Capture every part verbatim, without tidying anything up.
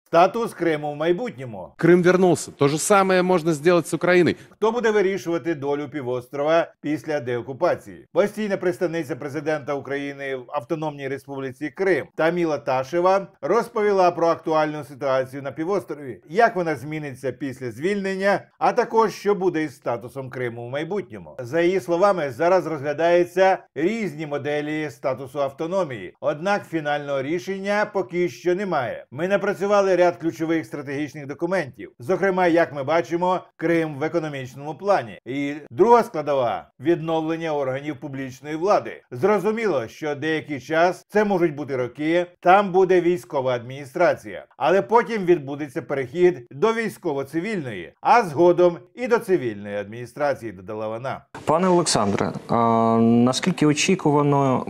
Статус Криму в майбутньому. Крым вернулся. То же самое можно сделать с Украиной. Хто буде вирішувати долю півострова після деокупації? Постійна представниця президента України в Автономній Республіці Крим Таміла Ташева розповіла про актуальну ситуацію на півострові, як вона зміниться після звільнення, а також що буде із статусом Криму в майбутньому. За її словами, зараз розглядаються різні моделі статусу автономії, однак фінального рішення поки що немає. Ми напрацювали ряд ключових стратегічних документів, зокрема, як ми бачимо, Крим в економічному плані. І друга складова – відновлення органів публічної влади. Зрозуміло, що деякий час, це можуть бути роки, там буде військова адміністрація. Але потім відбудеться перехід до військово-цивільної, а згодом і до цивільної адміністрації, додала вона. Пане Олександре, а наскільки очікувано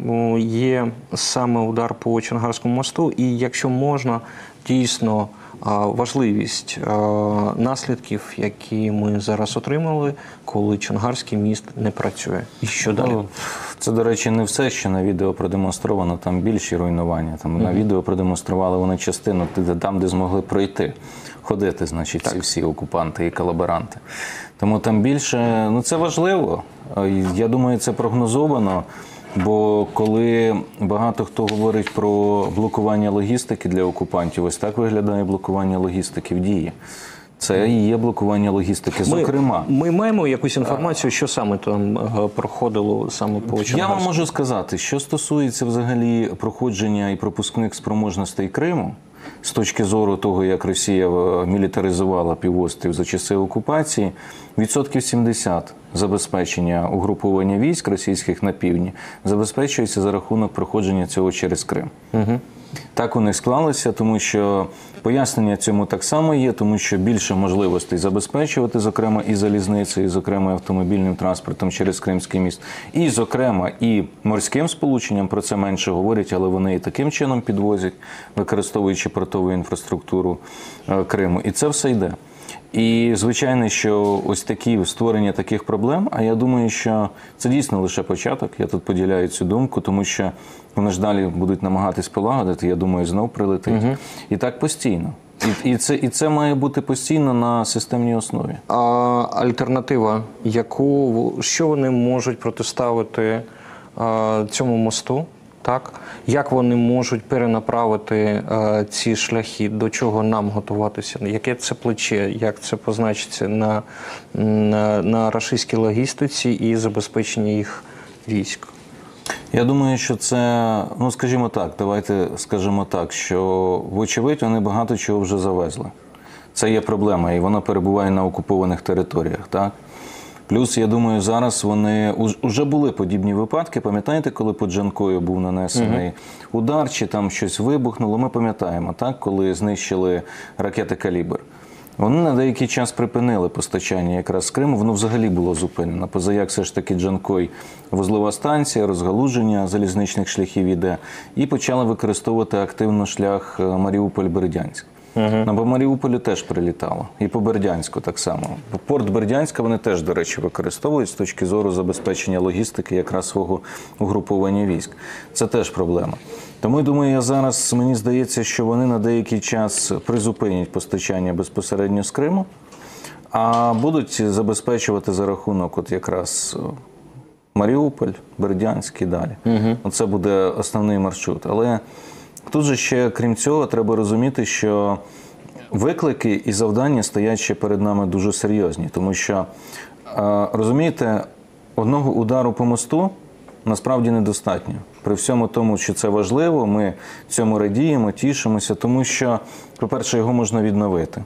є саме удар по Чонгарському мосту, і якщо можна, дійсно важливість наслідків, які ми зараз отримали, коли Чонгарський міст не працює? І що далі? Ну, це, до речі, не все, що на відео продемонстровано, там більші руйнування. Там mm-hmm. на відео продемонстрували вони частину там, де змогли пройти, ходити, значить, ці всі окупанти і колаборанти. Тому там більше, ну це важливо. Я думаю, це прогнозовано. Бо коли багато хто говорить про блокування логістики для окупантів, ось так виглядає блокування логістики в дії. Це і є блокування логістики, зокрема. Ми, ми маємо якусь інформацію, що саме там проходило саме по Чонгарську? Я вам можу сказати, що стосується взагалі проходження і пропускних спроможностей Криму, з точки зору того, як Росія мілітаризувала півострів за часи окупації, відсотків сімдесят забезпечення угруповання військ російських на півдні забезпечується за рахунок проходження цього через Крим. Угу. Так вони склалися, тому що пояснення цьому так само є, тому що більше можливостей забезпечувати, зокрема, і залізницею, і, зокрема, автомобільним транспортом через Кримський міст, і, зокрема, і морським сполученням, про це менше говорять, але вони і таким чином підвозять, використовуючи портову інфраструктуру Криму. І це все йде. І, звичайно, що ось такі створення таких проблем, а я думаю, що це дійсно лише початок, я тут поділяю цю думку, тому що вони ж далі будуть намагатись полагодити, я думаю, знов прилетить. Угу. І так постійно. І, і, це, і це має бути постійно на системній основі. А альтернатива, яку, що вони можуть протиставити а, цьому мосту? Так? Як вони можуть перенаправити е, ці шляхи, до чого нам готуватися? Яке це плече, як це позначиться на, на, на рашистській логістиці і забезпеченні їх військ? Я думаю, що це, ну скажімо так, давайте скажемо так, що вочевидь вони багато чого вже завезли. Це є проблема, і вона перебуває на окупованих територіях, так? Плюс, я думаю, зараз вони, вже були подібні випадки, пам'ятаєте, коли по Джанкою був нанесений угу. удар, чи там щось вибухнуло, ми пам'ятаємо, так, коли знищили ракети «Калібр». Вони на деякий час припинили постачання якраз з Криму, воно взагалі було зупинено. Позаяк все ж таки Джанкой вузлова станція, розгалуження залізничних шляхів іде, і почали використовувати активно шлях Маріуполь-Бердянськ. Угу. На по Маріуполю теж прилітало. І по Бердянську так само. Порт Бердянська вони теж, до речі, використовують з точки зору забезпечення логістики якраз свого угруповання військ. Це теж проблема. Тому, думаю, я зараз, мені здається, що вони на деякий час призупинять постачання безпосередньо з Криму, а будуть забезпечувати за рахунок от якраз Маріуполь, Бердянськ і далі. Угу. Оце буде основний маршрут. Але тут же ще, крім цього, треба розуміти, що виклики і завдання стоять ще перед нами дуже серйозні. Тому що, розумієте, одного удару по мосту насправді недостатньо. При всьому тому, що це важливо, ми цьому радіємо, тішимося, тому що, по-перше, його можна відновити.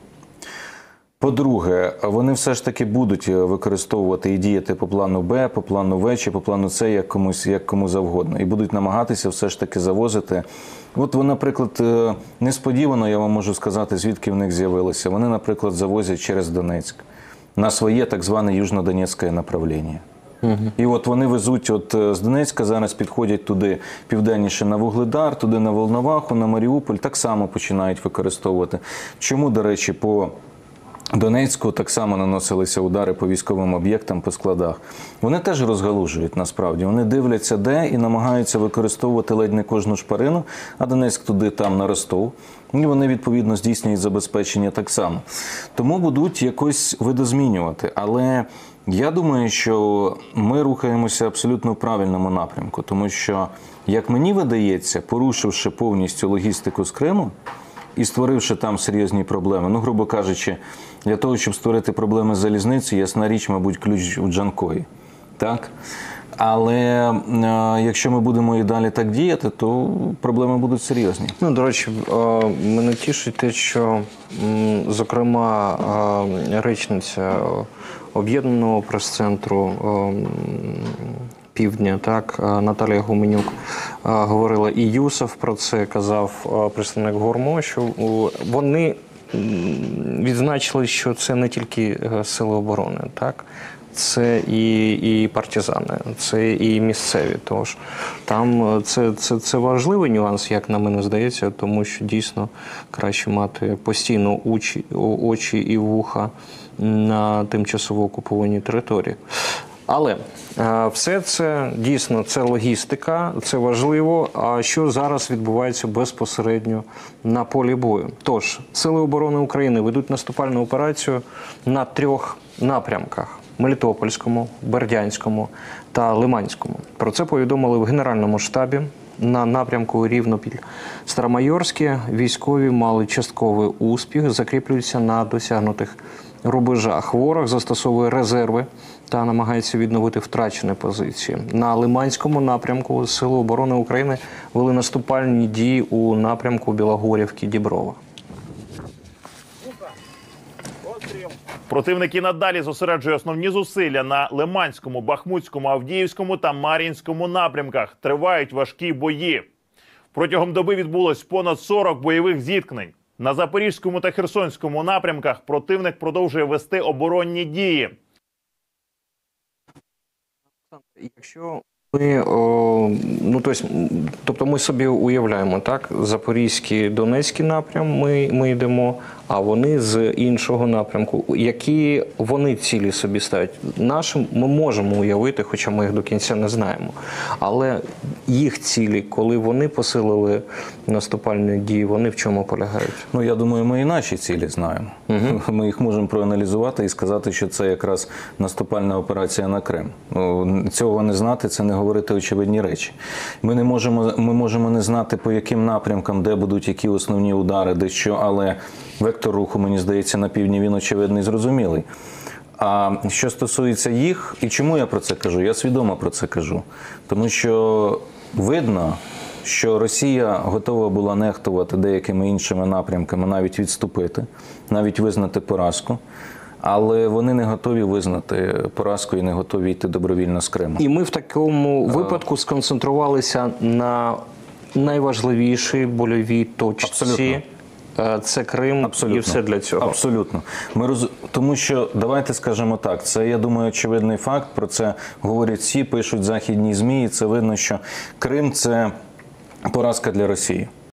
По-друге, вони все ж таки будуть використовувати і діяти по плану Б, по плану В чи по плану С, як комусь, як кому завгодно. І будуть намагатися все ж таки завозити. От вони, наприклад, несподівано, я вам можу сказати, звідки в них з'явилося. Вони, наприклад, завозять через Донецьк на своє так зване Южно-Донецьке направлення. Угу. І от вони везуть от з Донецька, зараз підходять туди південніше на Вугледар, туди на Волноваху, на Маріуполь, так само починають використовувати. Чому, до речі, по Донецьку так само наносилися удари по військовим об'єктам, по складах. Вони теж розгалужують, насправді. Вони дивляться, де, і намагаються використовувати ледь не кожну шпарину, а Донецьк туди, там, на Ростов. І вони, відповідно, здійснюють забезпечення так само. Тому будуть якось видозмінювати. Але я думаю, що ми рухаємося абсолютно в правильному напрямку. Тому що, як мені видається, порушивши повністю логістику з Криму, і створивши там серйозні проблеми. Ну, грубо кажучи, для того, щоб створити проблеми з залізницею, ясна річ, мабуть, ключ у Джанкої. Так? Але е, якщо ми будемо і далі так діяти, то проблеми будуть серйозні. Ну, до речі, е, мене тішить те, що, м, зокрема, е, речниця Об'єднаного прес-центру е, Півдня, так, Наталія Гуменюк говорила, і Юсов про це казав представник ГОРМО, що вони відзначили, що це не тільки сили оборони, так, це і, і партизани, це і місцеві. Тож там це, це, це важливий нюанс, як на мене здається, тому що дійсно краще мати постійно очі, очі і вуха на тимчасово окупованій території. Але е, все це дійсно це логістика, це важливо. А що зараз відбувається безпосередньо на полі бою? Тож, Сили оборони України ведуть наступальну операцію на трьох напрямках: Мелітопольському, Бердянському та Лиманському. Про це повідомили в Генеральному штабі. На напрямку Рівнопіль-Старомайорське військові мали частковий успіх, закріплюються на досягнутих рубежах. Ворог застосовує резерви та намагається відновити втрачені позиції. На Лиманському напрямку Сили оборони України вели наступальні дії у напрямку Білогорівки-Діброва. Противник і надалі зосереджує основні зусилля на Лиманському, Бахмутському, Авдіївському та Мар'їнському напрямках. Тривають важкі бої. Протягом доби відбулось понад сорок бойових зіткнень. На Запорізькому та Херсонському напрямках противник продовжує вести оборонні дії. Якщо ми, о, ну, тобто, тобто ми собі уявляємо, так, Запорізький, Донецький напрям ми, ми йдемо, а вони з іншого напрямку. Які вони цілі собі ставлять? Нашим ми можемо уявити, хоча ми їх до кінця не знаємо. Але їх цілі, коли вони посилили наступальні дії, вони в чому полягають? Ну, я думаю, ми і наші цілі знаємо. Угу. Ми їх можемо проаналізувати і сказати, що це якраз наступальна операція на Крим. Цього не знати – це не говорити очевидні речі. Ми не можемо, ми можемо не знати, по яким напрямкам, де будуть які основні удари, де що, але вектор руху, мені здається, на півдні він очевидний і зрозумілий. А що стосується їх, і чому я про це кажу? Я свідомо про це кажу. Тому що видно, що Росія готова була нехтувати деякими іншими напрямками, навіть відступити, навіть визнати поразку. Але вони не готові визнати поразку і не готові йти добровільно з Криму. І ми в такому випадку сконцентрувалися на найважливішій больовій точці. Абсолютно. Це Крим. Абсолютно. І все для цього. Абсолютно. Ми роз... Тому що, давайте скажемо так, це, я думаю, очевидний факт, про це говорять всі, пишуть західні ЗМІ, і це видно, що Крим – це поразка для Росії.